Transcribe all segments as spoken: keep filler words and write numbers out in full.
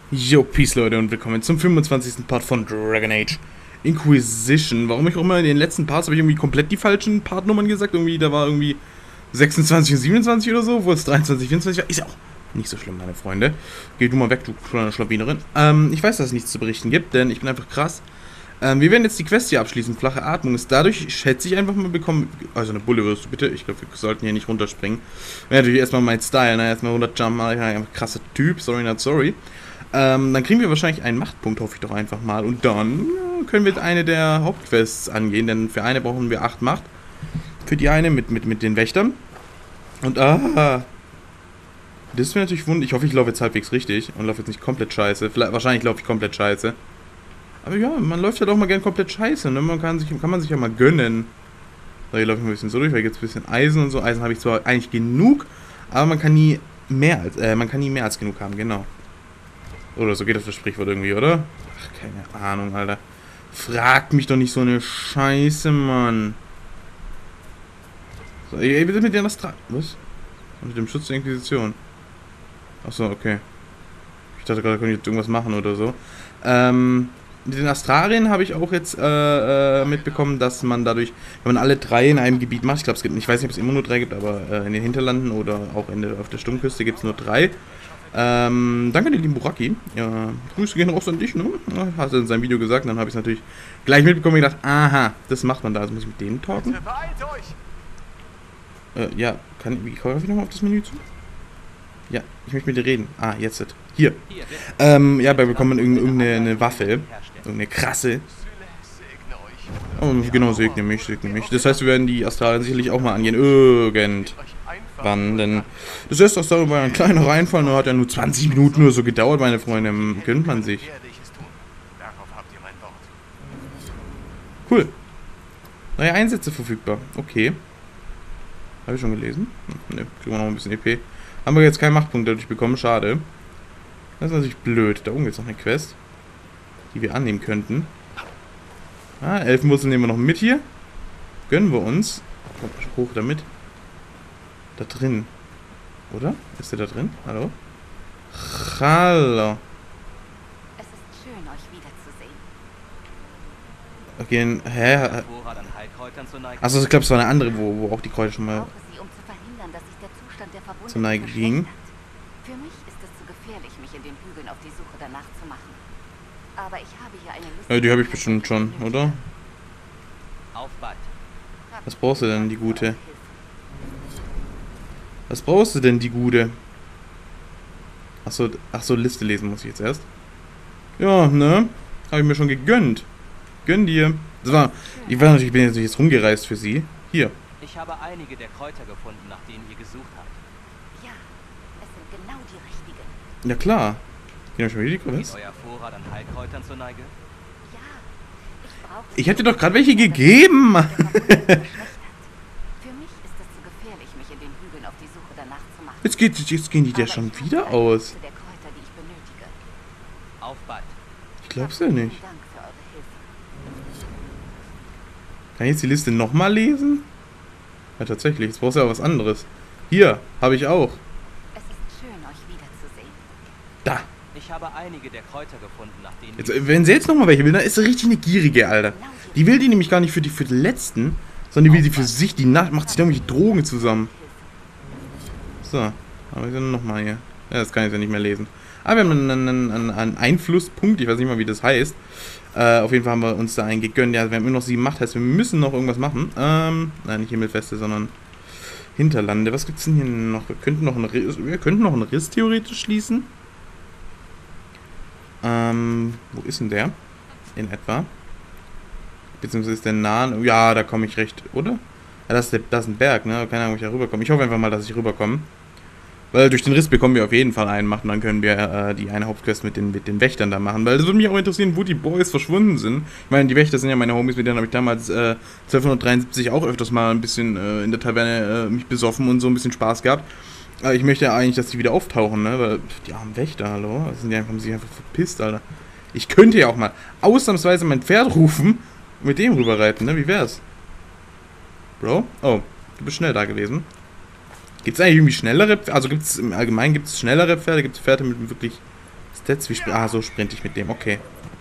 Yo, Peace Leute und willkommen zum fünfundzwanzigsten Part von Dragon Age Inquisition. Warum ich auch immer in den letzten Parts habe ich irgendwie komplett die falschen Partnummern gesagt. Irgendwie, da war irgendwie sechsundzwanzig und siebenundzwanzig oder so, wo es dreiundzwanzig, vierundzwanzig war. Ist ja auch nicht so schlimm, meine Freunde. Geh du mal weg, du kleine Schlawinerin. Ähm, ich weiß, dass es nichts zu berichten gibt, denn ich bin einfach krass. Ähm, wir werden jetzt die Quest hier abschließen. Flache Atmung ist dadurch, schätze ich, einfach mal bekommen. Also eine Bulle wirst du bitte. Ich glaube, wir sollten hier nicht runterspringen. Ja, natürlich erstmal mein Style, ne? Erstmal runterjumpen, einfach krasser Typ. Sorry, not sorry. Ähm, dann kriegen wir wahrscheinlich einen Machtpunkt, hoffe ich doch einfach mal. Und dann äh, können wir eine der Hauptquests angehen, denn für eine brauchen wir acht Macht. Für die eine mit, mit, mit den Wächtern. Und ah, das wäre natürlich wunderbar. Ich hoffe, ich laufe jetzt halbwegs richtig und laufe jetzt nicht komplett scheiße. Vielleicht, wahrscheinlich laufe ich komplett scheiße. Aber ja, man läuft ja doch mal gern komplett scheiße, ne? Man kann sich, kann man sich ja mal gönnen. So, hier laufe ich ein bisschen so durch, weil jetzt ein bisschen Eisen und so. Eisen habe ich zwar eigentlich genug, aber man kann nie mehr als, äh, man kann nie mehr als genug haben, genau. Oder so geht das Sprichwort irgendwie, oder? Ach, keine Ahnung, Alter. Fragt mich doch nicht so eine Scheiße, Mann. So, ey, bitte mit der Astra... Was? Mit dem Schutz der Inquisition. Achso, okay. Ich dachte gerade, könnte ich jetzt irgendwas machen oder so. Ähm, mit den Astrarien habe ich auch jetzt äh, äh, mitbekommen, dass man dadurch, wenn man alle drei in einem Gebiet macht, ich glaube, es gibt, ich weiß nicht, ob es immer nur drei gibt, aber äh, in den Hinterlanden oder auch in der, auf der Sturmküste gibt es nur drei. Ähm, danke den lieben Buraki. Ja, Grüße gehen raus an dich, ne? Ja, hast du in seinem Video gesagt, dann habe ich es natürlich gleich mitbekommen und gedacht, aha, das macht man da. Also muss ich mit denen talken? Äh, ja, kann, wie komme ich nochmal auf das Menü zu? Ja, ich möchte mit dir reden. Ah, jetzt. Hier. Ähm, ja, wir bekommen irgendeine eine Waffe. Irgendeine krasse. Oh, genau, segne mich, segne mich. Das heißt, wir werden die Astralen sicherlich auch mal angehen. Irgendwann, denn das erste Astral war ein kleiner Reinfall, nur hat ja nur zwanzig Minuten nur so gedauert, meine Freunde. Gönnt man sich. Cool. Neue Einsätze verfügbar. Okay. Habe ich schon gelesen? Ne, kriegen wir noch ein bisschen E P. Haben wir jetzt keinen Machtpunkt dadurch bekommen, schade. Das ist natürlich blöd. Da oben gibt es noch eine Quest, die wir annehmen könnten. Ah, Elfenwurzel nehmen wir noch mit hier. Gönnen wir uns. Komm, hoch damit. Da drin. Oder? Ist der da drin? Hallo? Hallo. Es ist schön, euch wiederzusehen. Okay, hä? Achso, ich glaube, es war eine andere, wo, wo auch die Kräuter schon mal zur Neige ging. Für mich ist es zu gefährlich, mich in den Hügeln auf die Suche danach zu machen. Aber ich habe hier eine Liste. Ja, die habe ich bestimmt schon, oder? Was brauchst du denn, die Gute? Was brauchst du denn, die Gute? Achso, achso, Liste lesen muss ich jetzt erst. Ja, ne? Habe ich mir schon gegönnt. Gönn dir. Das war, ich war natürlich, ich bin jetzt rumgereist für sie. Hier. Ich habe einige der Kräuter gefunden, nach denen ihr gesucht habt. Ja, es sind genau die richtigen. Ja klar. Hier schon wieder die Kräuter. Geht euer Vorrat an Heilkräutern zur Neige? Ja, ich brauche... Ich hätte dir doch gerade welche gegeben. Für mich ist es zu gefährlich, mich in den Hügeln auf die Suche danach zu machen. Jetzt, geht, jetzt gehen die ja schon wieder aus. Der Kräuter, die ich benötige. Auf bald. Ich glaub's ja nicht. Dank für eure Hilfe. Kann ich jetzt die Liste nochmal lesen? Ja, tatsächlich. Jetzt brauchst du ja was anderes. Hier, habe ich auch. Es ist schön, euch wiederzusehen. Da. Ich habe einige der Kräuter gefunden, nach denen Jetzt, wenn sie jetzt nochmal welche will, dann ist sie richtig eine Gierige, Alter. Die will die nämlich gar nicht für die, für die Letzten, sondern die will die für sich. Die Nacht macht sich da irgendwelche Drogen zusammen. So. Aber ich dann nochmal hier. Ja, das kann ich ja nicht mehr lesen. Aber wir haben einen, einen, einen Einflusspunkt. Ich weiß nicht mal, wie das heißt. Äh, auf jeden Fall haben wir uns da einen gegönnt. Ja, wir haben immer noch sieben Macht. Heißt, wir müssen noch irgendwas machen. Ähm, nein, nicht Himmelfeste, sondern Hinterlande. Was gibt's denn hier noch? Wir könnten noch einen Riss, wir könnten noch einen Riss theoretisch schließen. Ähm, wo ist denn der? In etwa. Beziehungsweise ist der nah. Ja, da komme ich recht, oder? Ja, das ist, der, das ist ein Berg, ne? Keine Ahnung, ob ich da rüberkomme. Ich hoffe einfach mal, dass ich rüberkomme. Weil durch den Riss bekommen wir auf jeden Fall einen Macht. Und dann können wir äh, die eine Hauptquest mit den, mit den Wächtern da machen. Weil das würde mich auch interessieren, wo die Boys verschwunden sind. Ich meine, die Wächter sind ja meine Homies, mit denen habe ich damals äh, zwölfhundertdreiundsiebzig auch öfters mal ein bisschen äh, in der Taverne äh, mich besoffen und so ein bisschen Spaß gehabt. Aber ich möchte ja eigentlich, dass die wieder auftauchen, ne? Weil die armen Wächter, hallo? Das sind die einfach, haben sich einfach verpisst, Alter. Ich könnte ja auch mal ausnahmsweise mein Pferd rufen und mit dem rüberreiten, ne? Wie wär's? Bro? Oh, du bist schnell da gewesen. Gibt es eigentlich irgendwie schnellere Pferde? Also gibt es im Allgemeinen gibt es schnellere Pferde? Gibt es Pferde mit wirklich Stats wie Sprint. Ah, so sprinte ich mit dem. Okay.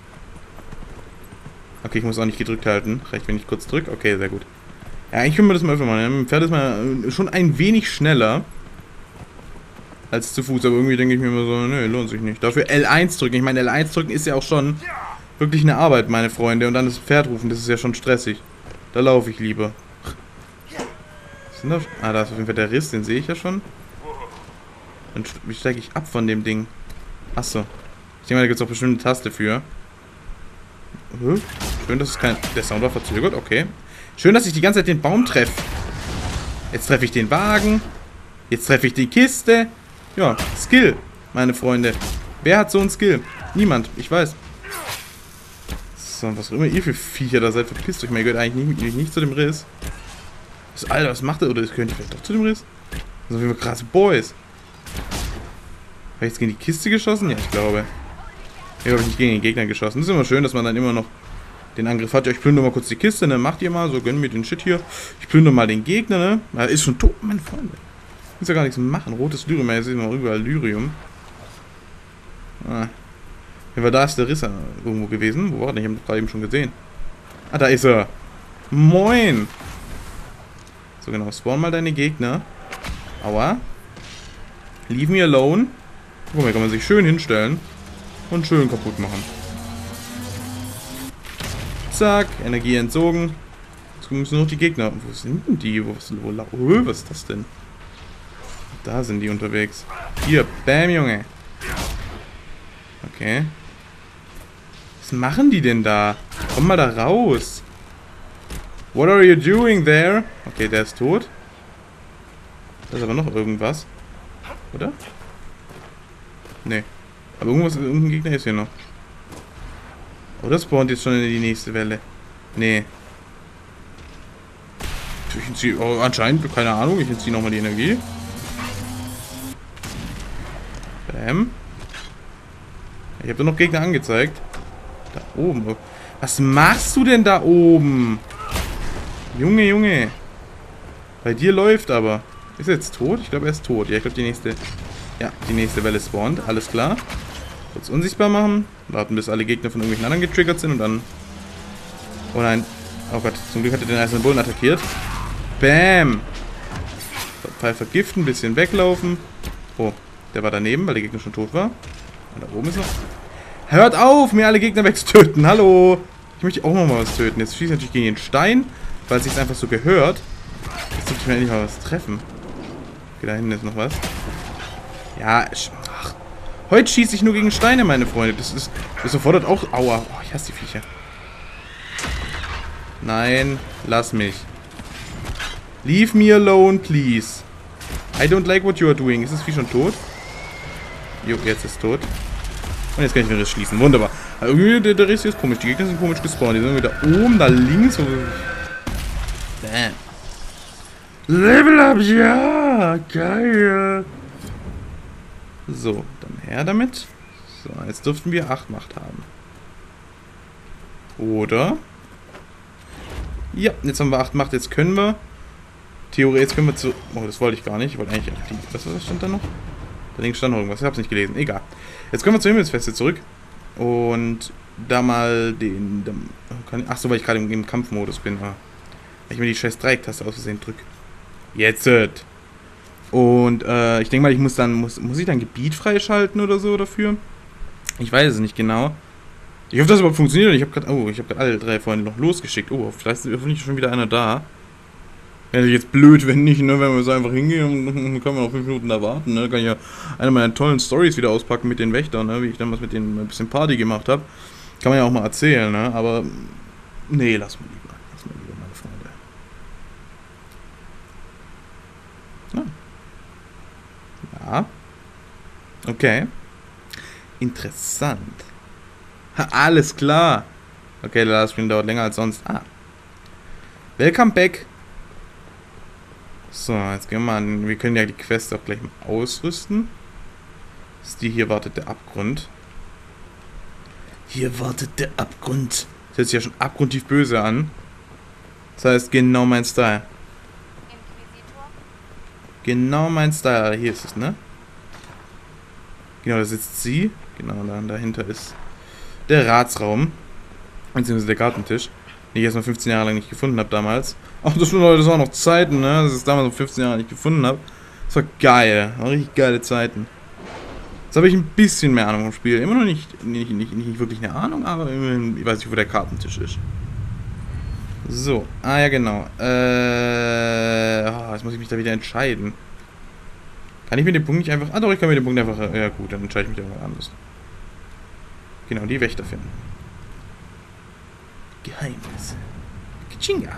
Okay, ich muss auch nicht gedrückt halten. Reicht, wenn ich kurz drücke. Okay, sehr gut. Ja, ich will mir das mal öfter machen. Mit dem Pferd ist man schon ein wenig schneller als zu Fuß. Aber irgendwie denke ich mir immer so, ne, lohnt sich nicht. Dafür L eins drücken. Ich meine, L eins drücken ist ja auch schon wirklich eine Arbeit, meine Freunde. Und dann das Pferd rufen, das ist ja schon stressig. Da laufe ich lieber. Was sind das? Ah, da ist auf jeden Fall der Riss, den sehe ich ja schon. Und wie steige ich ab von dem Ding? Achso. Ich denke mal, da gibt es auch bestimmt eine Taste für. Hm? Schön, dass es kein... Der Sound war verzögert, okay. Schön, dass ich die ganze Zeit den Baum treffe. Jetzt treffe ich den Wagen. Jetzt treffe ich die Kiste. Ja, Skill, meine Freunde. Wer hat so einen Skill? Niemand, ich weiß. So, was auch immer ihr für Viecher da seid, verpisst euch. Mir gehört eigentlich nicht, nicht zu dem Riss. Das, Alter, was macht er? Oder das gehört vielleicht doch zu dem Riss? Das sind auf jeden Fall krasse Boys. Habe ich jetzt gegen die Kiste geschossen? Ja, ich glaube. Ich habe nicht gegen den Gegner geschossen. Das ist immer schön, dass man dann immer noch den Angriff hat. Ja, ich plündere mal kurz die Kiste, ne? Macht ihr mal, so gönnen mir den Shit hier. Ich plündere mal den Gegner, ne? Er ist schon tot, meine Freunde. Ich muss ja gar nichts machen. Rotes Lyrium, jetzt ist immer überall Lyrium. Ah. Ja, da ist der Riss irgendwo gewesen. Wo war der? Ich habe ihn gerade eben schon gesehen. Ah, da ist er. Moin. So, genau. Spawn mal deine Gegner. Aua. Leave me alone. Guck mal, kann man sich schön hinstellen. Und schön kaputt machen. Zack. Energie entzogen. Jetzt müssen nur noch die Gegner. Wo sind denn die? Wo, was, wo, wo, was ist das denn? Da sind die unterwegs. Hier. Bam, Junge. Okay. Was machen die denn da? Komm mal da raus. What are you doing there? Okay, der ist tot. Da ist aber noch irgendwas. Oder? Nee. Aber irgendwas, irgendein Gegner ist hier noch. Oder spawnt jetzt schon in die nächste Welle? Nee. Ich entziehe, oh, anscheinend, keine Ahnung, ich entziehe nochmal die Energie. Bam. Ich habe da noch Gegner angezeigt. Da oben. Was machst du denn da oben? Junge, Junge. Bei dir läuft aber. Ist er jetzt tot? Ich glaube, er ist tot. Ja, ich glaube, die nächste... Ja, die nächste Welle spawnt. Alles klar. Kurz unsichtbar machen. Warten, bis alle Gegner von irgendwelchen anderen getriggert sind und dann... Oh nein. Oh Gott, zum Glück hat er den einzelnen Bullen attackiert. Bam. Pfeil vergiften, bisschen weglaufen. Oh, der war daneben, weil der Gegner schon tot war. Und da oben ist noch... Hört auf, mir alle Gegner wegzutöten. Hallo. Ich möchte auch noch mal was töten. Jetzt schieße ich natürlich gegen den Stein, weil es sich einfach so gehört. Jetzt sollte ich mir endlich mal was treffen. Okay, da hinten ist noch was. Ja, ach. Heute schieße ich nur gegen Steine, meine Freunde. Das ist... Das erfordert auch... Aua. Oh, ich hasse die Viecher. Nein, lass mich. Leave me alone, please. I don't like what you are doing. Ist das Vieh schon tot? Jo, jetzt ist es tot. Und jetzt kann ich den Riss schließen. Wunderbar. Aber irgendwie, der, der Riss hier ist komisch. Die Gegner sind komisch gespawnt. Die sind wieder oben, da links. Bam. Level up, ja. Geil. So, dann her damit. So, jetzt dürften wir acht Macht haben. Oder? Ja, jetzt haben wir acht Macht. Jetzt können wir... Theoretisch können wir zu... Oh, das wollte ich gar nicht. Ich wollte eigentlich... Die, was, was stand da noch? Da links stand noch irgendwas. Ich habe es nicht gelesen. Egal. Jetzt können wir zur Himmelsfeste zurück. Und da mal den... den kann, ach so, weil ich gerade im, im Kampfmodus bin. Ah, weil ich mir die scheiß Dreiecktaste aus Versehen drücke. Jetzt. Und äh, ich denke mal, ich muss dann... Muss, muss ich dann Gebiet freischalten oder so dafür? Ich weiß es nicht genau. Ich hoffe, das überhaupt funktioniert. Ich habe gerade... Oh, ich habe gerade alle drei Freunde noch losgeschickt. Oh, vielleicht ist hoffentlich schon wieder einer da. Wäre jetzt blöd, wenn nicht, ne? Wenn wir so einfach hingehen, dann können wir noch fünf Minuten da warten, ne? Dann kann ich ja eine meiner tollen Stories wieder auspacken mit den Wächtern, ne? Wie ich damals mit denen ein bisschen Party gemacht habe. Kann man ja auch mal erzählen, ne? Aber nee, lass mal lieber. Lass mal lieber, meine Freunde. Ja. Ja. Okay. Interessant. Ha, alles klar. Okay, der Livestream dauert länger als sonst. Ah. Welcome back. So, jetzt gehen wir mal an. Wir können ja die Quest auch gleich mal ausrüsten. Das ist die hier wartet der Abgrund. Hier wartet der Abgrund. Das hört sich ja schon abgrundtief böse an. Das heißt, genau mein Style. Genau mein Style. Hier ist es, ne? Genau, da sitzt sie. Genau, dann dahinter ist der Ratsraum. Beziehungsweise der Gartentisch. Den ich erst mal fünfzehn Jahre lang nicht gefunden habe damals. Ach, das sind Leute, das waren noch Zeiten, ne? Dass ich es damals noch fünfzehn Jahre nicht gefunden habe. Das war geil. Das war richtig geile Zeiten. Jetzt habe ich ein bisschen mehr Ahnung vom Spiel. Immer noch nicht, nicht, nicht, nicht wirklich eine Ahnung, aber immerhin, ich weiß nicht, wo der Kartentisch ist. So, ah ja genau. Äh, oh, jetzt muss ich mich da wieder entscheiden. Kann ich mir den Punkt nicht einfach... Ah doch, ich kann mir den Punkt einfach... Ja gut, dann entscheide ich mich da mal anders. Genau, die Wächter finden. Geheimnis. Kachinga.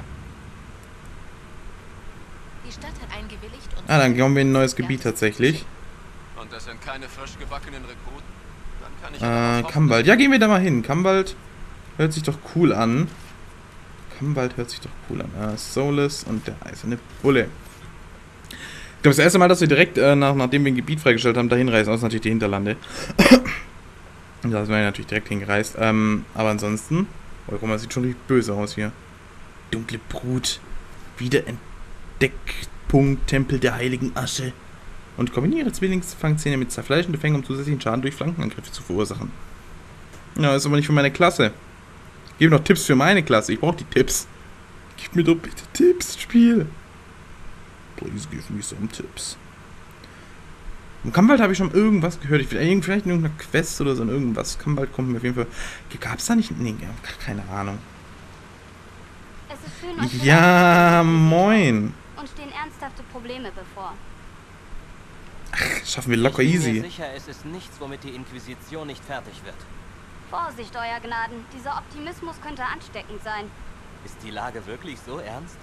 Die Stadt hat eingewilligt und... Ah, dann kommen wir in ein neues Gebiet tatsächlich. Und das sind keine frisch gebackenen Rekruten? Dann kann ich... Äh, Kamwald. Ja, gehen wir da mal hin. Kamwald hört sich doch cool an. Kamwald hört sich doch cool an. Ah, Solus und der eiserne Bulle. Ich glaube, das erste Mal, dass wir direkt, äh, nach, nachdem wir ein Gebiet freigestellt haben, dahin reisen. Außer natürlich die Hinterlande. Da sind wir natürlich direkt hingereist. Ähm, aber ansonsten... Oh, guck mal, das sieht schon richtig böse aus hier. Dunkle Brut. Wiederentdeckpunkt. Tempel der heiligen Asche. Und kombiniere Zwillingsfangzähne mit zerfleischenden Fängen, um zusätzlichen Schaden durch Flankenangriffe zu verursachen. Ja, ist aber nicht für meine Klasse. Gib mir noch Tipps für meine Klasse. Ich brauche die Tipps. Gib mir doch bitte Tipps, Spiel. Please give me some Tipps. Im Kamwald habe ich schon irgendwas gehört. Ich will vielleicht in irgendeiner Quest oder so in irgendwas. Kamwald kommt mir auf jeden Fall. Gab es da nicht? Nee, keine Ahnung. Es ist schön, euch Ja, moin. und stehen ernsthafte Probleme bevor. Ach, schaffen wir locker Ich bin mir easy. sicher, es ist nichts, womit die Inquisition nicht fertig wird. Vorsicht, euer Gnaden. Dieser Optimismus könnte ansteckend sein. Ist die Lage wirklich so ernst?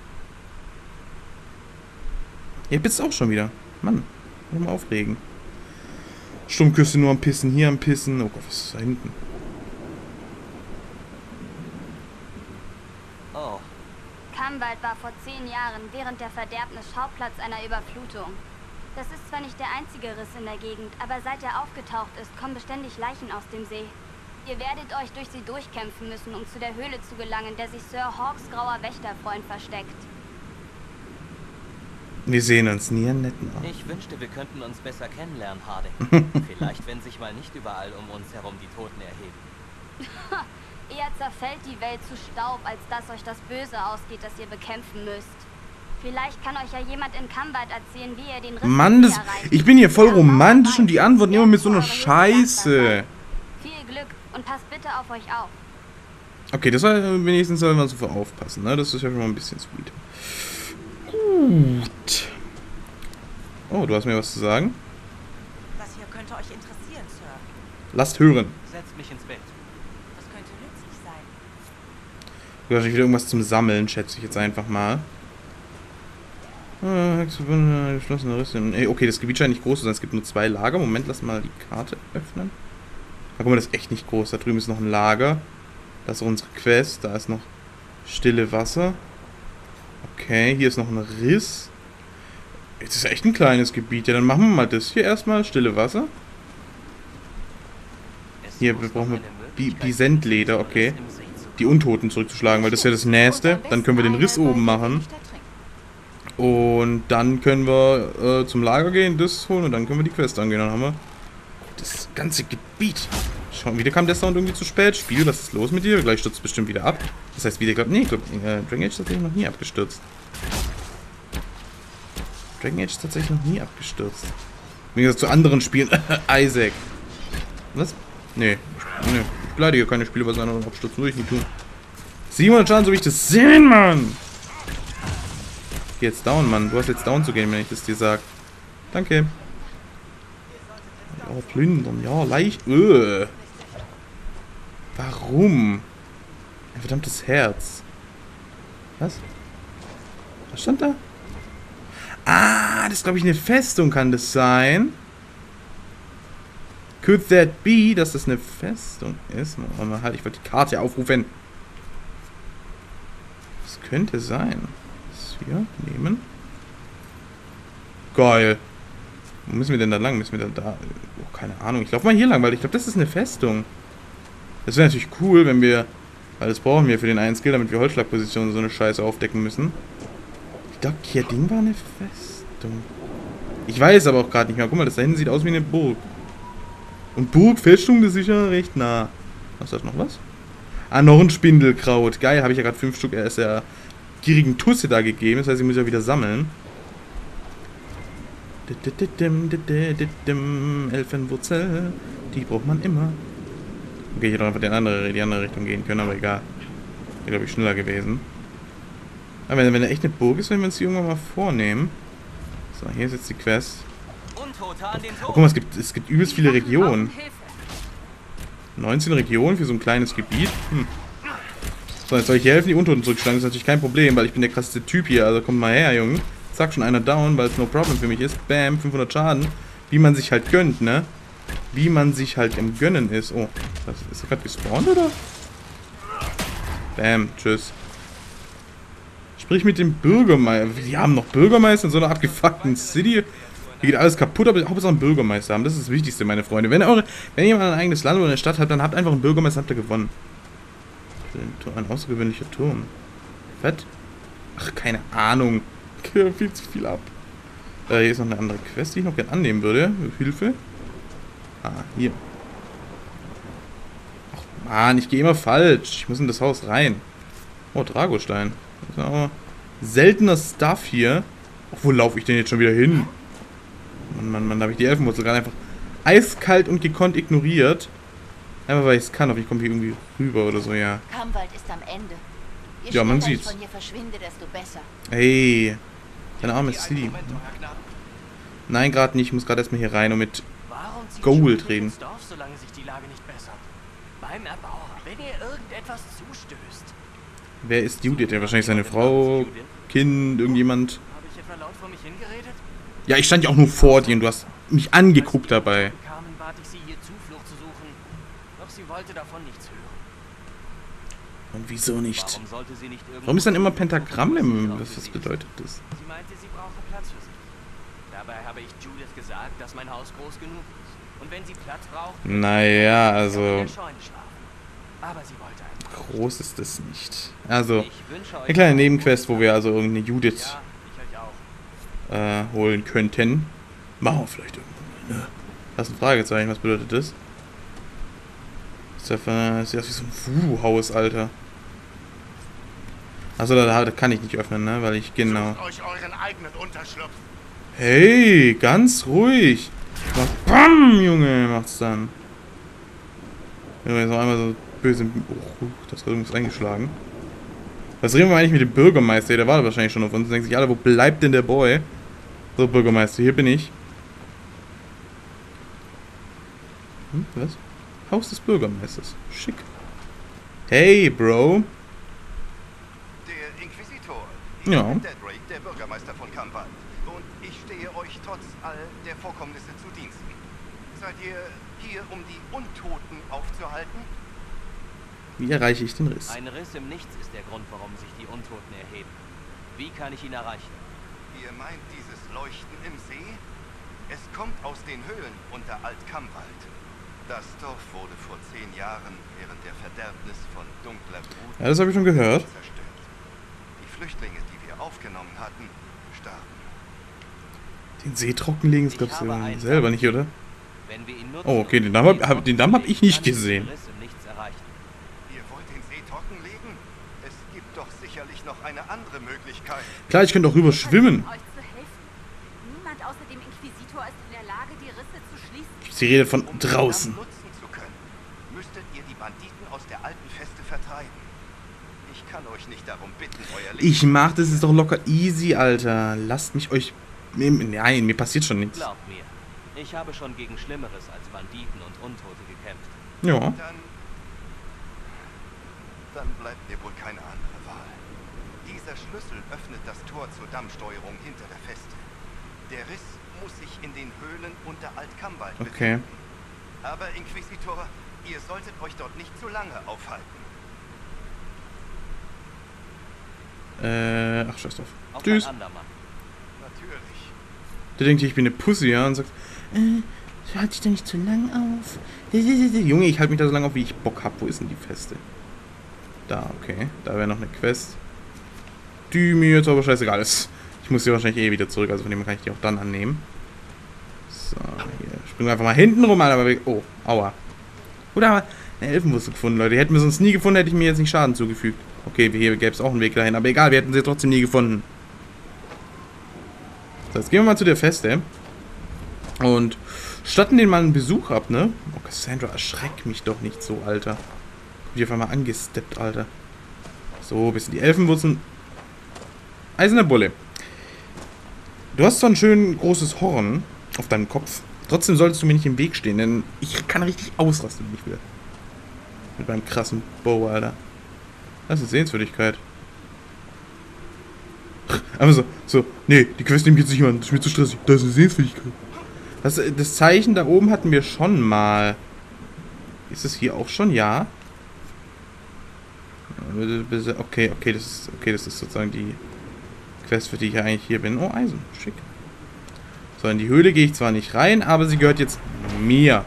Ihr bist auch schon wieder. Mann, muss mal aufregen. Sturmküste nur am Pissen, hier am Pissen. Oh Gott, was ist da hinten? Oh, Kamwald war vor zehn Jahren während der Verderbnis Schauplatz einer Überflutung. Das ist zwar nicht der einzige Riss in der Gegend, aber seit er aufgetaucht ist, kommen beständig Leichen aus dem See. Ihr werdet euch durch sie durchkämpfen müssen, um zu der Höhle zu gelangen, der sich Sir Hawks grauer Wächterfreund versteckt. Wir sehen uns nie an netten Augen. ich wünschte, wir könnten uns besser kennenlernen, Harding. Vielleicht, wenn sich mal nicht überall um uns herum die Toten erheben. Eher zerfällt die Welt zu Staub, als dass euch das Böse ausgeht, das ihr bekämpfen müsst. Vielleicht kann euch ja jemand in Kamwald erzählen, wie ihr den Riss Mann, das, erreicht. ich bin hier voll Ja, romantisch und die weiß. antworten immer mit so einer Jetzt, wo eure Hilfe dankbar Scheiße. seid. Viel Glück und passt bitte auf euch auf. Okay, das soll wenigstens soll man so für aufpassen, ne? Das ist ja schon mal ein bisschen sweet. Gut. Oh, du hast mir was zu sagen? Das hier könnte euch interessieren, Sir. Lasst hören. Setzt mich ins Bett. Das könnte nützlich sein. Wahrscheinlich wieder irgendwas zum Sammeln, schätze ich jetzt einfach mal. Ah, geschlossene Risse. Ey, okay, das Gebiet scheint nicht groß zu sein. Es gibt nur zwei Lager. Moment, lass mal die Karte öffnen. Da guck mal, das ist echt nicht groß. Da drüben ist noch ein Lager. Das ist unsere Quest. Da ist noch stille Wasser. Okay, hier ist noch ein Riss. Jetzt ist echt ein kleines Gebiet. Ja, dann machen wir mal das hier erstmal. Stille Wasser. Es Hier, muss wir noch brauchen eine Bi Möglichkeit Bisentleder, geben, okay. im See zu Die Untoten zurückzuschlagen, weil das ist ja das Nächste. Dann können wir den Riss oben machen. Und dann können wir äh, zum Lager gehen, das holen und dann können wir die Quest angehen. Dann haben wir das ganze Gebiet. Schauen, wieder kam der Sound irgendwie zu spät. Spiel, was ist los mit dir? Gleich stürzt es bestimmt wieder ab. Das heißt, wieder, glaub, nee, ich glaube, äh, Dragon Age ist tatsächlich noch nie abgestürzt. Dragon Age ist tatsächlich noch nie abgestürzt. Wie gesagt, zu anderen Spielen. Isaac. Was? Nee. Nee. Ich beleidige keine Spiele, was andere abstürzen. Würde ich nicht tun. siebenhundert Schaden, so wie ich das sehen, Mann! Geh jetzt down, Mann. Du hast jetzt down zu gehen, wenn ich das dir sag. Danke. Ja, plündern. Ja, leicht. Öh. Warum? Ein verdammtes Herz. Was? Was stand da? Ah, das ist, glaube ich, eine Festung, kann das sein? Could that be, dass das eine Festung ist? Mal halt, ich wollte die Karte aufrufen. Das könnte sein. Hier nehmen. Geil. Wo müssen wir denn da lang? Müssen wir denn da... Oh, keine Ahnung. Ich laufe mal hier lang, weil ich glaube, das ist eine Festung. Das wäre natürlich cool, wenn wir... Weil das brauchen wir für den einen Skill, damit wir Holzschlagpositionen so eine Scheiße aufdecken müssen. Ich glaube, hier Ding war eine Festung. Ich weiß aber auch gerade nicht mehr. Guck mal, das da hinten sieht aus wie eine Burg. Und Burg, Feststunde sicher recht nah. Was ist das noch was? Ah, noch ein Spindelkraut. Geil, habe ich ja gerade fünf Stück erst der gierigen Tusse da gegeben. Das heißt, ich muss ja wieder sammeln. Elfenwurzel. Die braucht man immer. Okay, ich hätte einfach in die andere, die andere Richtung gehen können, aber egal. Wäre, glaube ich, schneller gewesen. Aber wenn, wenn er echt eine Burg ist, werden wir uns die irgendwann mal vornehmen. So, hier ist jetzt die Quest. Untote an den Oh, guck mal, es gibt, es gibt übelst viele Regionen. neunzehn Regionen für so ein kleines Gebiet. Hm. So, jetzt soll ich hier helfen, die Untoten zurückschlagen. Das ist natürlich kein Problem, weil ich bin der krasseste Typ hier. Also kommt mal her, Junge. Zack, schon einer down, weil es no problem für mich ist. Bam, fünfhundert Schaden. Wie man sich halt gönnt, ne? Wie man sich halt im Gönnen ist. Oh, das, ist er gerade gespawnt, oder? Bam, tschüss. Sprich mit dem Bürgermeister. Die haben noch Bürgermeister in so einer abgefuckten City. Hier geht alles kaputt, aber Hauptsache einen Bürgermeister haben. Das ist das Wichtigste, meine Freunde. Wenn, eure, wenn ihr mal ein eigenes Land oder eine Stadt habt, dann habt einfach einen Bürgermeister, habt ihr gewonnen. Ein außergewöhnlicher Turm. Fett? Ach, keine Ahnung. Viel zu viel ab. Äh, hier ist noch eine andere Quest, die ich noch gerne annehmen würde. Hilfe. Ah, hier. Ach, Mann, ich gehe immer falsch. Ich muss in das Haus rein. Oh, Dragostein. Das ist aber seltener Stuff hier. Ach, wo laufe ich denn jetzt schon wieder hin? Mann, Mann, Mann, da habe ich die Elfenwurzel gerade einfach eiskalt und gekonnt ignoriert. Einfach weil ich es kann, aber ich komme hier irgendwie rüber oder so, ja. Kammwald ist am Ende. Je Ja, man schneller ich sieht's. von hier verschwinde, desto besser. Hey, deine arme City. Nein, gerade nicht. Ich muss gerade erstmal hier rein und mit Warum zieht Gold Judith reden. ins Dorf, solange sich die Lage nicht bessert? Beim Erbauer, wenn ihr irgendetwas zustößt. Wer ist Judith? Ja, wahrscheinlich seine Frau, Kind, irgendjemand. Habe ich etwa laut vor mich hingeredet? Ja, ich stand ja auch nur vor dir und du hast mich angeguckt dabei. Kamen, bat ich sie, hier Zuflucht zu suchen. Doch sie wollte davon nichts hören. Und wieso nicht? Warum sollte sie nicht irgendwo... Warum ist dann immer Pentagramm im... Was, was bedeutet das? Sie meinte, sie brauche Platz für sich. Dabei habe ich Judith gesagt, dass mein Haus groß genug ist. Und wenn sie Platz braucht... Naja, also... in der Scheune schlafen. Aber sie wollte einfach... Groß ist das nicht. Also, Ich wünsche euch eine kleine Nebenquest, wo wir also irgendeine Judith Ja, ich euch auch. äh, holen könnten. Machen wir vielleicht irgendwann. Ne? Das ist ein Fragezeichen. Was bedeutet das? Das sieht aus wie so ein Voodoo-Haus, Alter. Achso, da, da kann ich nicht öffnen, ne? Weil ich, genau... Sucht euch euren eigenen Unterschlupf. Hey, ganz ruhig. Macht BAM, Junge, macht's dann. Wenn wir jetzt noch einmal so böse... Oh, das hat irgendwas eingeschlagen. Was reden wir eigentlich mit dem Bürgermeister? Der war wahrscheinlich schon auf uns. Denken sich alle, wo bleibt denn der Boy? So, Bürgermeister, hier bin ich. Hm, was? Haus des Bürgermeisters. Schick. Hey, Bro. Der Inquisitor. Ja. Deadrake, der Bürgermeister von Kampwald. Und ich stehe euch trotz all der Vorkommnisse zu Diensten. Seid ihr hier, um die Untoten aufzuhalten? Wie erreiche ich den Riss? Ein Riss im Nichts ist der Grund, warum sich die Untoten erheben. Wie kann ich ihn erreichen? Ihr meint dieses Leuchten im See? Es kommt aus den Höhlen unter Alt-Kammwald. Das Dorf wurde vor zehn Jahren während der Verderbnis von dunkler Brut Ja, das habe ich schon gehört. zerstört. Die Flüchtlinge, die wir aufgenommen hatten, starben. Den See trockenlegen, das Ich glaubst du habe einen selber Damm. nicht, oder? Wenn wir ihn nutzen, Oh, okay, den um Damm hab- hab- den Damm hab ich nicht kann den gesehen. Riss im Nichts erreichen. Ihr wollt den See trockenlegen? Es gibt doch sicherlich noch eine andere Möglichkeit. Klar, ich könnte auch rüber schwimmen. Euch zu helfen. Niemand außer dem Inquisitor ist in der Lage, die Risse zu schließen. Sie redet von Um den draußen. Damm nutzen zu können, müsstet ihr die Banditen aus der alten Feste vertreiben. Ich kann euch nicht darum bitten, euer Leben... Ich mach das ist doch locker easy, Alter. Lasst mich euch... Nein, mir passiert schon nichts. Glaubt mir, ich habe schon gegen Schlimmeres als Banditen und Untote gekämpft. Ja. Dann... Dann bleibt mir wohl keine andere Wahl. Dieser Schlüssel öffnet das Tor zur Dammsteuerung hinter der Feste. Der Riss muss sich in den Höhlen unter Alt-Kammwald Okay. befinden. Aber, Inquisitor, ihr solltet euch dort nicht zu lange aufhalten. Äh, ach, scheiß drauf. Auf Tschüss. ein andermal. Natürlich. Der denkt, ich bin eine Pussy, ja, und sagt, äh, halt dich doch nicht zu lang auf. Junge, ich halte mich da so lange auf, wie ich Bock hab. Wo ist denn die Feste? Da, okay. Da wäre noch eine Quest. Die mir jetzt aber scheißegal ist. Ich muss hier wahrscheinlich eh wieder zurück, also von dem kann ich die auch dann annehmen. So, hier Springen wir einfach mal hinten rum, aber oh, aua. Oder aber eine Elfenwurzel gefunden, Leute. Die hätten wir sonst nie gefunden, hätte ich mir jetzt nicht Schaden zugefügt. Okay, hier gäbe es auch einen Weg dahin, aber egal, wir hätten sie trotzdem nie gefunden. So, jetzt gehen wir mal zu der Feste. Und statten den mal einen Besuch ab, ne? Oh, Cassandra, erschreck mich doch nicht so, Alter. Ich hab einfach mal angesteppt, Alter. So, bisschen die Elfenwurzeln. Eiserne Bulle. Du hast zwar ein schön großes Horn auf deinem Kopf. Trotzdem solltest du mir nicht im Weg stehen, denn ich kann richtig ausrasten, wenn ich will. Mit meinem krassen Bow, Alter. Das ist Sehenswürdigkeit. Aber so, so, nee, die Quest nehme ich jetzt nicht mal an, das ist mir zu stressig. Das ist eine Sehenswürdigkeit. Das, das Zeichen da oben hatten wir schon mal. Ist es hier auch schon? Ja. Okay, okay, das ist, okay, das ist sozusagen die Quest, für die ich ja eigentlich hier bin. Oh, Eisen, schick. So, in die Höhle gehe ich zwar nicht rein, aber sie gehört jetzt mir.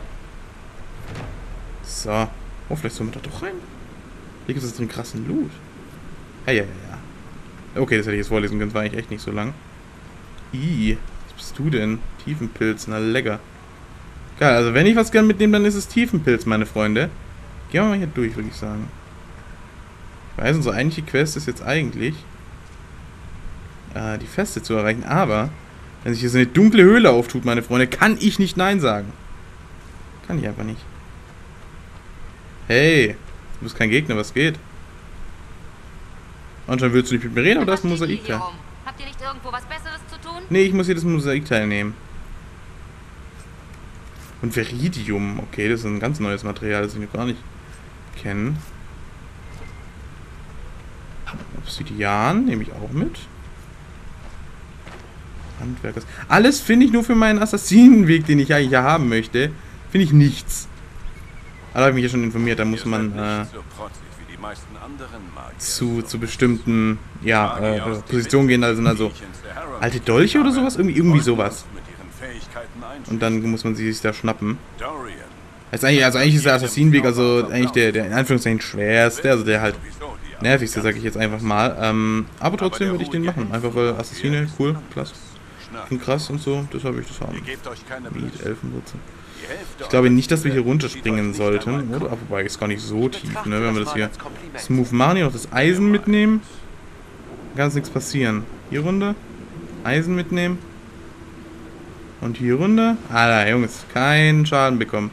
So. Oh, vielleicht sollen wir da doch rein. Hier gibt es einen krassen Loot. Ja, ja, ja, ja. Okay, das hätte ich jetzt vorlesen können, das war eigentlich echt nicht so lang. Ih, was bist du denn? Tiefenpilz, na lecker. Geil, also wenn ich was gern mitnehme, dann ist es Tiefenpilz, meine Freunde. Gehen wir mal hier durch, würde ich sagen. Ich weiß, unsere eigentliche Quest ist jetzt eigentlich, äh, die Feste zu erreichen, aber wenn sich hier so eine dunkle Höhle auftut, meine Freunde, kann ich nicht Nein sagen. Kann ich einfach nicht. Hey, du bist kein Gegner, was geht? Anscheinend willst du nicht mit mir reden, aber das ist ein Mosaikteil. Habt ihr nicht irgendwo was Besseres zu tun? Nee, ich muss hier das Mosaikteil nehmen. Und Viridium, okay, das ist ein ganz neues Material, das ich noch gar nicht kenne. Obsidian nehme ich auch mit. Handwerkers. Alles finde ich nur für meinen Assassinenweg, den ich eigentlich ja haben möchte. Finde ich nichts. Aber habe ich mich ja schon informiert, da muss man äh, zu, zu bestimmten ja, äh, Positionen gehen, also, also alte Dolche oder sowas, irgendwie, irgendwie sowas. Und dann muss man sie sich da schnappen. Also eigentlich, also eigentlich ist der Assassinenweg also eigentlich der, der in Anführungszeichen schwerste, also der halt nervigste, sage ich jetzt einfach mal. Ähm, aber trotzdem würde ich den machen, einfach weil Assassine, cool, klasse. Klingt krass und so, deshalb will ich das haben. Miet, Elfenwurzel. Ich glaube nicht, dass wir hier runterspringen sollten, oder? Wobei, ist gar nicht so tief, ne? Wenn wir das hier smooth machen, hier noch das Eisen mitnehmen, kann nichts passieren. Hier runter, Eisen mitnehmen. Und hier runter. Alter, Jungs, keinen Schaden bekommen.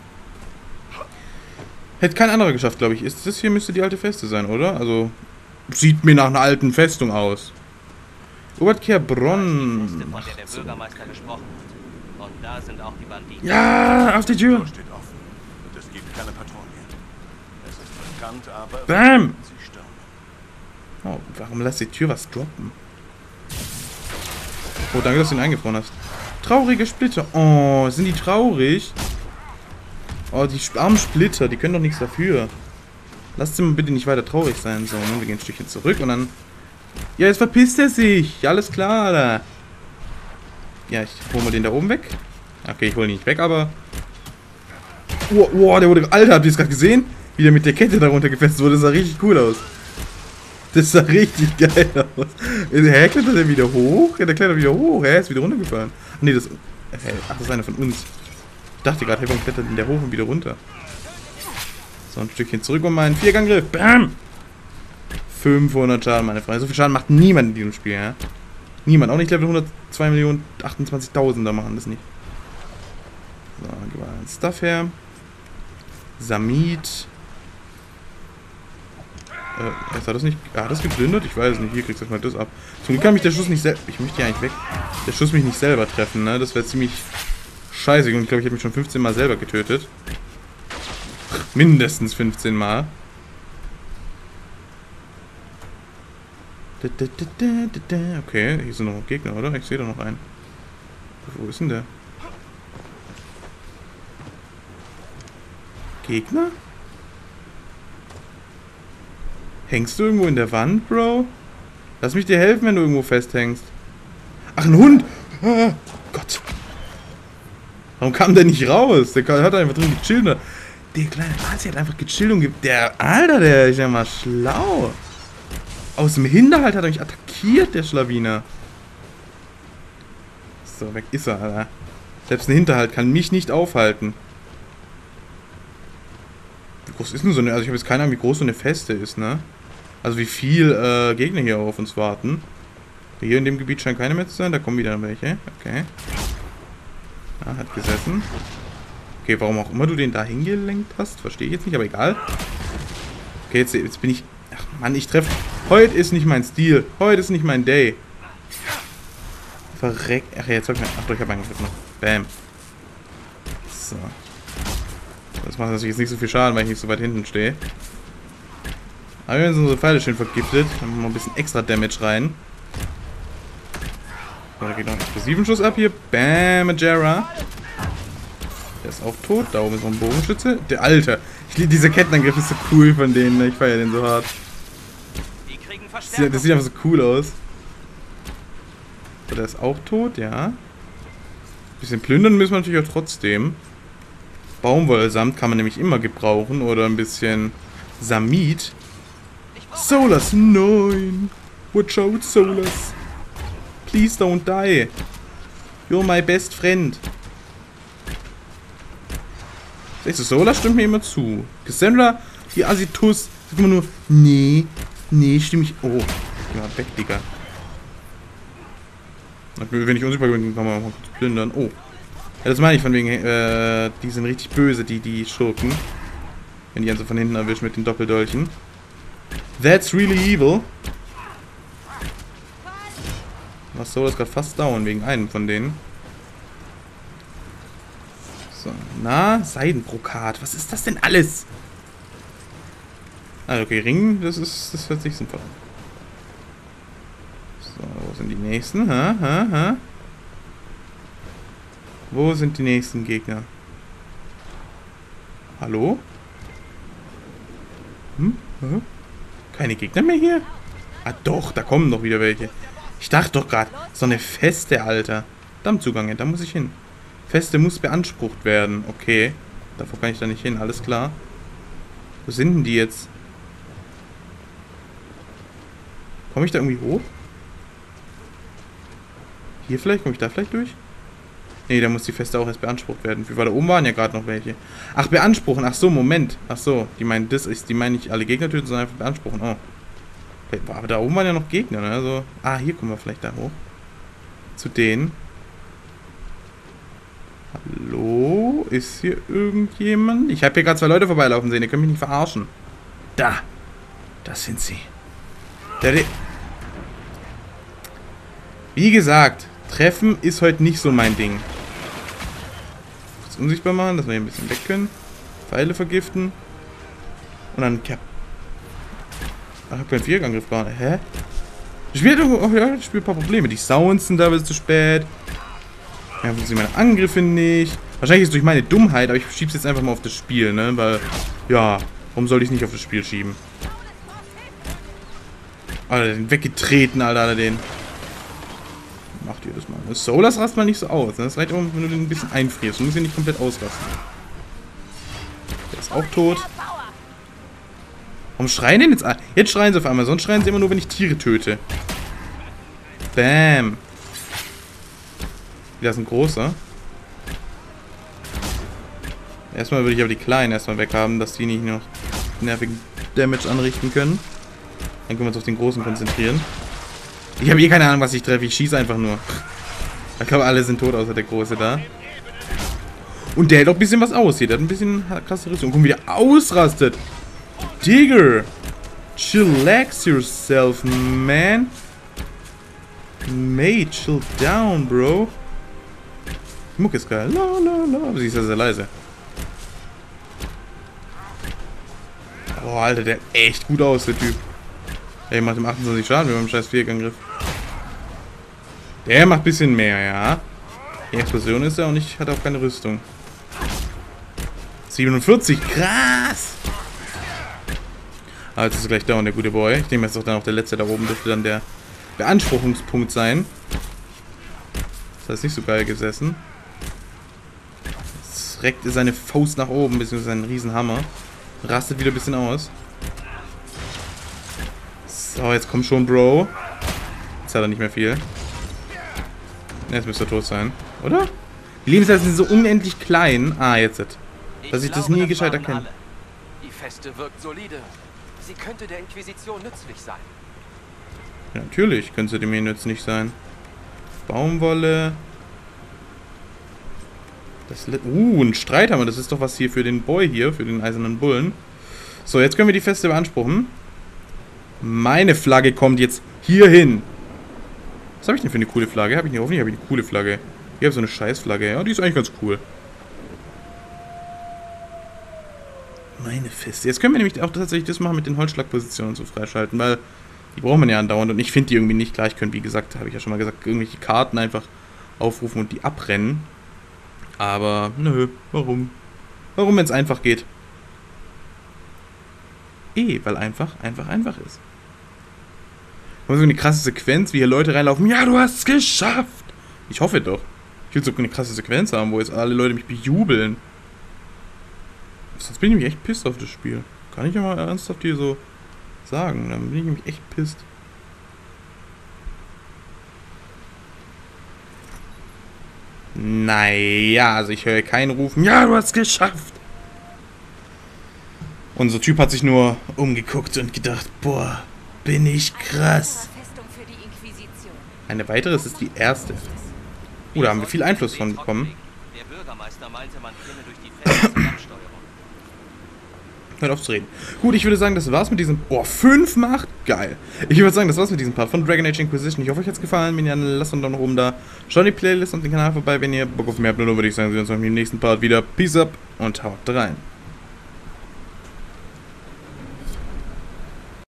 Hätte kein anderer geschafft, glaube ich. Ist das hier, müsste die alte Feste sein, oder? Also, sieht mir nach einer alten Festung aus. Obertkehr Bronn. Von der der Bürgermeister gesprochen hat. Und da sind auch die Banditen. Ja, auf die Tür. Steht offen. Und es gibt keine Patrouillen. Es ist bekannt, aber Bam! sie stürmen. Oh, warum lässt die Tür was droppen? Oh, danke, dass du ihn eingefroren hast. Traurige Splitter. Oh, sind die traurig? Oh, die armen Splitter, die können doch nichts dafür. Lasst sie mal bitte nicht weiter traurig sein. So, wir gehen ein Stückchen zurück und dann... Ja, jetzt verpisst er sich. Alles klar, da. Ja, ich hole mal den da oben weg. Okay, ich hole ihn nicht weg, aber... Oh, oh, der wurde... Alter, habt ihr es gerade gesehen? Wie der mit der Kette darunter gefesselt wurde. Das sah richtig cool aus. Das sah richtig geil aus. Hä, klettert der wieder hoch? Ja, der klettert wieder hoch. Hä, ist wieder runtergefahren. Ach, nee, das... Hä, ach, das ist einer von uns. Ich dachte gerade, hey, warum klettert denn der hoch und wieder runter? So, ein Stückchen zurück um meinen Vierganggriff. Bam! fünfhundert Schaden, meine Freunde. So viel Schaden macht niemand in diesem Spiel, ja? Niemand. Auch nicht Level hundertzwei Millionen achtundzwanzigtausender machen das nicht. So, dann gehen wir einen Stuff her. Samit. Äh, jetzt hat das nicht... Hat das geplündert? Ich weiß es nicht. Hier kriegst du erstmal das ab. Zum Glück kann mich der Schuss nicht selber... Ich möchte hier eigentlich weg. Der Schuss mich nicht selber treffen, ne? Das wäre ziemlich scheiße. Und ich glaube, ich habe mich schon fünfzehn Mal selber getötet. Mindestens fünfzehn Mal. Okay, hier sind noch Gegner, oder? Ich sehe da noch einen. Wo ist denn der? Gegner? Hängst du irgendwo in der Wand, Bro? Lass mich dir helfen, wenn du irgendwo festhängst. Ach, ein Hund! Ah, Gott. Warum kam der nicht raus? Der hat einfach drin gechillt. Der kleine Asi hat einfach gechillt und gibt... Der... Alter, der ist ja mal schlau. Aus dem Hinterhalt hat er mich attackiert, der Schlawiner. So, weg ist er, Alter. Selbst ein Hinterhalt kann mich nicht aufhalten. Wie groß ist denn so eine... Also ich habe jetzt keine Ahnung, wie groß so eine Feste ist, ne? Also wie viel äh, Gegner hier auf uns warten. Hier in dem Gebiet scheint keine mehr zu sein. Da kommen wieder welche. Okay. Ah, hat gesessen. Okay, warum auch immer du den da hingelenkt hast, verstehe ich jetzt nicht, aber egal. Okay, jetzt, jetzt bin ich... Ach Mann, ich treffe... Heute ist nicht mein Stil. Heute ist nicht mein Day. Verreck... Ach ja, jetzt hab ich... Ach doch, ich habe angegriffen. Bam. So. Das macht natürlich jetzt nicht so viel Schaden, weil ich nicht so weit hinten stehe. Aber wir sind unsere Pfeile schön vergiftet. Dann machen wir ein bisschen extra Damage rein. So, da geht noch ein explosiven Schuss ab hier. Bam, Majera. Der ist auch tot. Da oben ist noch ein Bogenschütze. Der Alter. Ich liebe diese Kettenangriff, ist so cool von denen. Ich feiere den so hart. Das sieht einfach so cool aus. So, der ist auch tot, ja. Ein bisschen plündern müssen wir natürlich auch trotzdem. Baumwollsamt kann man nämlich immer gebrauchen. Oder ein bisschen Samit. Solas neun. Watch out, Solas. Please don't die. You're my best friend. Echt so, Solas stimmt mir immer zu. Cassandra, die Asitus, sagt immer nur, nee, nee, stimme ich. Oh, geh mal weg, Digga. Wenn ich unsichtbar bin, kann man mal kurz plündern. Oh. Ja, das meine ich von wegen, äh, die sind richtig böse, die, die Schurken. Wenn die also von hinten erwischt mit den Doppeldolchen. That's really evil. Was soll das gerade fast dauern, wegen einem von denen. So, na, Seidenbrokat. Was ist das denn alles? Ah, okay, Ring, das ist, das hört sich sinnvoll an. So, wo sind die nächsten? Ha, ha, ha. Wo sind die nächsten Gegner? Hallo? Hm? Hm? Keine Gegner mehr hier? Ah doch, da kommen doch wieder welche. Ich dachte doch gerade, so eine Feste, Alter. Dammzugang, da muss ich hin. Feste muss beansprucht werden. Okay. Davor kann ich da nicht hin, alles klar. Wo sind denn die jetzt? Komme ich da irgendwie hoch? Hier vielleicht? Komme ich da vielleicht durch? Nee, da muss die Feste auch erst beansprucht werden. Weil da oben waren ja gerade noch welche. Ach, beanspruchen. Ach so, Moment. Ach so, die meinen das ist, die meinen nicht alle Gegner töten, sondern einfach beanspruchen. Oh. Aber da oben waren ja noch Gegner, ne? Also, ah, hier kommen wir vielleicht da hoch. Zu denen. Hallo? Ist hier irgendjemand? Ich habe hier gerade zwei Leute vorbeilaufen sehen. Ihr könnt mich nicht verarschen. Da. Das sind sie. Da, die. Wie gesagt, Treffen ist heute nicht so mein Ding. Kurz unsichtbar machen, dass wir hier ein bisschen weg können. Pfeile vergiften. Und dann... Ach, ich hab keinen Vierangriff gerade. Hä? Das Spiel hat oh, ja, das Spiel ein paar Probleme. Die Sounds sind da bis zu spät. Ja, funktionieren meine Angriffe nicht. Wahrscheinlich ist es durch meine Dummheit, aber ich schieb's jetzt einfach mal auf das Spiel, ne? Weil, ja, warum soll ich nicht auf das Spiel schieben? Alter, den weggetreten, Alter, Alter, den. Macht ihr das mal. Das Solas rast mal nicht so aus. Ne? Das reicht auch, wenn du den ein bisschen einfrierst. Du musst ihn nicht komplett ausrasten. Der ist auch tot. Warum schreien denn jetzt alle? Jetzt schreien sie auf einmal. Sonst schreien sie immer nur, wenn ich Tiere töte. Bam. Da ist ein großer. Erstmal würde ich aber die Kleinen erstmal weghaben, dass die nicht noch nervigen Damage anrichten können. Dann können wir uns auf den Großen konzentrieren. Ich habe eh keine Ahnung, was ich treffe. Ich schieße einfach nur. Ich glaube, alle sind tot, außer der Große da. Und der hält auch ein bisschen was aus hier. Der hat ein bisschen krasse Rüstung. Guck, wie der ausrastet. Digger. Chillax yourself, man. Mate, chill down, bro. Die Mucke ist geil. La, la, la. Aber sie ist ja sehr leise. Oh, Alter, der echt gut aus, der Typ. Der macht ihm achtundzwanzig Schaden mit meinem scheiß Vierangriff. Der macht ein bisschen mehr, ja. Die Explosion ist ja auch nicht, hat auch keine Rüstung. siebenundvierzig, krass! Aber jetzt ist er gleich down, der gute Boy. Ich denke, jetzt doch dann auch der letzte da oben dürfte dann der Beanspruchungspunkt sein. Das ist nicht so geil gesessen. Jetzt reckt er seine Faust nach oben, beziehungsweise seinen Riesenhammer. Rastet wieder ein bisschen aus. So, jetzt komm schon, Bro. Jetzt hat er nicht mehr viel. Jetzt müsste er tot sein, oder? Die Lebenszeiten sind so unendlich klein. Ah, jetzt. Dass ich das glaube, nie gescheit waren erkenne. alle. Die Feste wirkt solide. Sie könnte der Inquisition nützlich sein. Ja, natürlich könnte sie mir nützlich sein. Baumwolle. Das uh, ein Streithammer. Das ist doch was hier für den Boy hier, für den eisernen Bullen. So, jetzt können wir die Feste beanspruchen. Meine Flagge kommt jetzt hier hin. Was habe ich denn für eine coole Flagge? Habe ich nicht, hoffentlich habe ich eine coole Flagge. Ich habe so eine Scheißflagge. Ja, die ist eigentlich ganz cool. Meine Feste. Jetzt können wir nämlich auch tatsächlich das machen mit den Holzschlagpositionen so freischalten, weil die braucht man ja andauernd und ich finde die irgendwie nicht gleich können. Wie gesagt, habe ich ja schon mal gesagt, irgendwelche Karten einfach aufrufen und die abrennen. Aber, nö, warum? Warum, wenn es einfach geht? Eh, weil einfach, einfach, einfach ist. So eine krasse Sequenz, wie hier Leute reinlaufen. Ja, du hast es geschafft! Ich hoffe doch. Ich will so eine krasse Sequenz haben, wo jetzt alle Leute mich bejubeln. Sonst bin ich nämlich echt pisst auf das Spiel. Kann ich ja mal ernsthaft hier so sagen. Dann bin ich nämlich echt pisst. Naja, also ich höre keinen rufen. Ja, du hast es geschafft! Unser Typ hat sich nur umgeguckt und gedacht, boah, bin ich krass. Eine weitere, es ist die erste. Oh, da haben wir viel Einfluss von bekommen. Der Bürgermeister meinte, man könne durch die Feste Absteuerung. Hört auf zu reden. Gut, ich würde sagen, das war's mit diesem... Boah, fünf Macht? Geil. Ich würde sagen, das war's mit diesem Part von Dragon Age Inquisition. Ich hoffe, euch hat's gefallen. Wenn ja, lasst einen Daumen nach oben da. Schaut die Playlist und den Kanal vorbei, wenn ihr Bock auf mehr habt. Nur würde ich sagen, wir sehen uns im nächsten Part wieder. Peace up und haut rein.